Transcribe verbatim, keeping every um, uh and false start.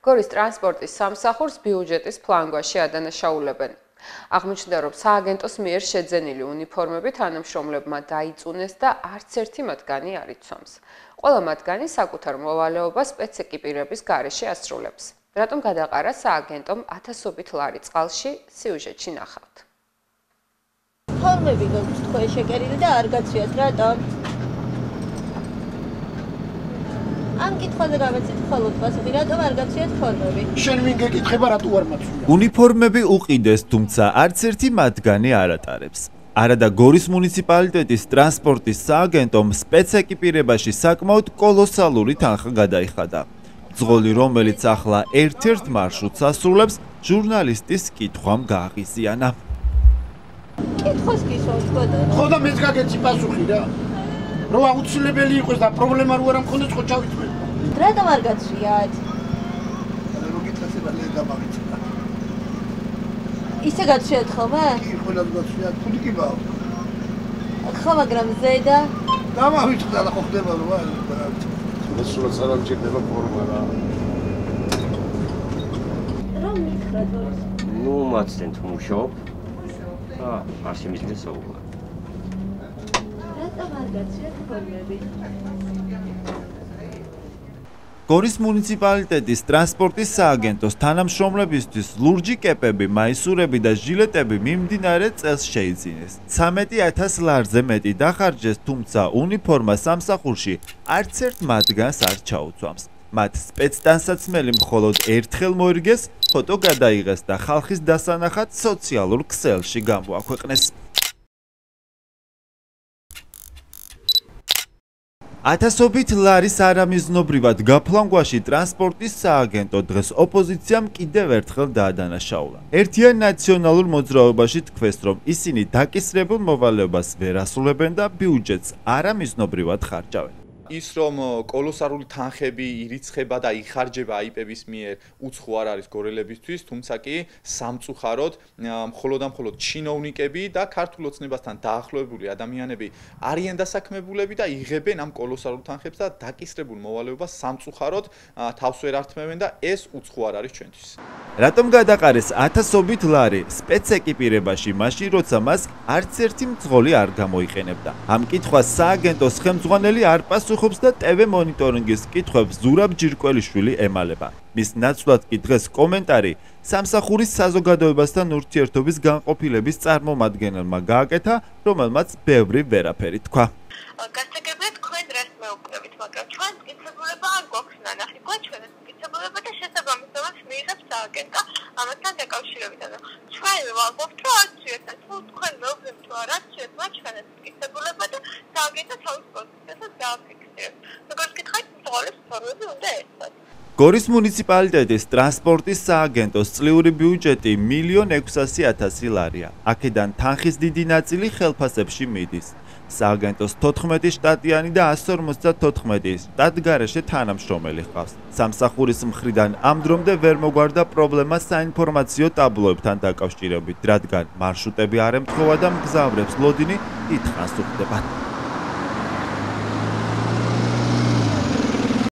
გორის ტრანსპორტის სამსახურს ბიუჯეტის ფლანგვაში ადანაშაულებენ. აღმოჩნდა, რომ სააგენტოს მიერ შეძენილი უნიფორმები თანამშრომლებმა დაიწუნეს და არც ერთი მათგანი არ იცვამს. ყველა მათგანი საკუთარ მოვალეობას სპეცეკიპირების გარეშე ასრულებს. რატომ გადაყარა სააგენტომ ათასობით ლარი წყალში, სიუჟეტში ნახავთ. ფორმები გაქვს თქვენ შეკერილი და არ გაცვიათ, რატომ? ამ კითხვაზე გამეცით მხოლოდ პასუხი, რატომ არ გაცვიათ ფორმები? შენ ვინ გეკითხება რატო არ მაცვია? უნიფორმები უყიდეს, თუმცა არც ერთი მათგანი არ ატარებს. არადა გორის მუნიციპალიტეტის ტრანსპორტის სააგენტომ სპეცეკიპირებაში საკმაოდ კოლოსალური თანხა გადაიხადა. ძღოლი, რომელიც ახლა ერთ-ერთ მარშრუტს ასრულებს, ჟურნალისტის კითხვამ გააღიზიანა. კითხოს გისვამთ, ბატონო. ხო და მეც გაგეცი პასუხი რა. რო აუცილებელი იყოს და პრობლემა რო არ მქონდეს, ხო ჩავიწმე. რატომ არ გაცვიათ? რო გითხება ლე გამავიწა. ისე გაცვიათ ხოლმე? კი, ყველას გაცვიათ, ფული კი ბავ. ხო, მაგრამ ზედა გამავიწდა და ხო ხდება რომ არა. ეს სულ არ მჭირდება ფორმა რა. რომ მითხრათ გორის? Ну, მაცდენ თუ მუშაობ. აა, არ შემიძლია საუბარი. რატომ არ გაცვიათ ფორმები? გორის მუნიციპალიტეტის ტრანსპორტის სააგენტოს თანამშრომლებისთვის ლურჯი კეპები, მაისურები და ჟილეტები მიმდინარე წელს შეიძინეს. ცამეტი ათას ლარზე მეტი დახარჯეს, თუმცა უნიფორმა სამსახურში არც ერთ მათგანს არ ჩაუცვამს. მათ სპეცტანსაცმელი მხოლოდ ერთხელ მოირგეს, ფოტო გადაიღეს და ხალხის დასანახად სოციალურ ქსელში გამოაქვეყნეს. ათასობით ლარის არამიზნობრივად გაფლანგვაში ტრანსპორტის სააგენტო დღეს ოპოზიციამ კიდევ ერთხელ დაადანაშაულა. ერთიან ნაციონალურ მოძრაობაში თქვეს, რომ ისინი დაკისრებულ მოვალეობას ვერ ასრულებენ და ბიუჯეტს არამიზნობრივად ხარჯავენ. ის რომ კოლოსალური თანხები ირიცხება და იხარჯება აიპების მიერ უცხო არ არის გორელებისთვის, თუმცა კი სამწუხაროდ მხოლოდ და მხოლოდ ჩინოვნიკები და ქართულ ოცნებასთან დაახლოებული ადამიანები არიან დასაქმებულები და იღებენ ამ კოლოსალურ თანხებს და დაკისრებულ მოვალეობას სამწუხაროდ თავს ვერ ართმევენ და ეს უცხო არ არის ჩვენთვის. რატომ გადაყარეს ათასობით ლარი სპეცეკიპირებაში, მაშინ როცა მას არც ერთი მძღოლი არ გამოიყენებდა? ამ კითხვას სააგენტოს ხელმძღვანელი არ პასუხობს და ტევ მონიტორინგის კითხვებს ზურაბ ჯირკველიშვილი ემალება. მის ნაცვლად კი დღეს კომენტარი სამსახურის საზოგადოებასთან ურთიერთობის განყოფილების წარმომადგენელმა გააკეთა, რომელმაც ბევრი ვერაფერი თქვა. გასაგებია თქვენ რას მეუკვდებით, მაგრამ ჩვენ მტკიცებულება არ გვაქვს ნანახი, გვაჩვენეთ მტკიცებულება და შესაბამისად მიიღებს სააგენტო ამასთან დაკავშირებით. ჩვენ ვამბობთ, რომ არ ცვიეთ, თუ თქვენ მეუკვდებით, თუ არ ცვიეთ, გვაჩვენეთ მტკიცებულება და სააგენტო თავის პოზიციასაც დააფიქსირებს. როგორც გითხარით, მძღოლებს ფორმები უნდა ერთად. გორის მუნიციპალიტეტის ტრანსპორტის სააგენტოს წლიური ბიუჯეტი მილიონ ექვსასი ათასი ლარია. აქედან თანხის დიდი ნაწილი ხელფასებში მიდის. სააგენტოს თოთხმეტი შტატიანი და ასზე ორმოცდათოთხმეტი შტატგარეშე თანამშრომელი ჰყავს. სამსახურის მხრიდან ამ დრომდე ვერ მოგვარდა პრობლემა საინფორმაციო ტაბლოებთან დაკავშირებით, რადგან მარშრუტები არ ემთხვევა და მგზავრებს ლოდინი დიდხანს უხდებათ.